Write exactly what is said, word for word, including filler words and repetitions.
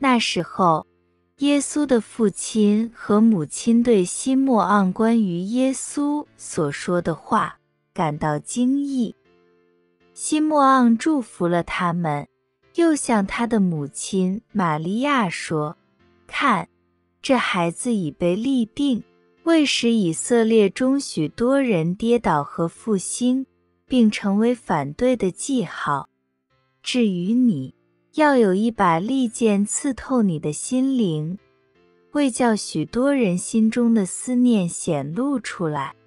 那时候，耶稣的父亲和母亲对西默盎关于耶稣所说的话感到惊异。西默盎祝福了他们，又向他的母亲玛利亚说：“看，这孩子已被立定，为使以色列中许多人跌倒和复兴，并成为反对的记号。至于你，要有一把利剑刺透你的心灵，为叫许多人心中的思念显露出来。”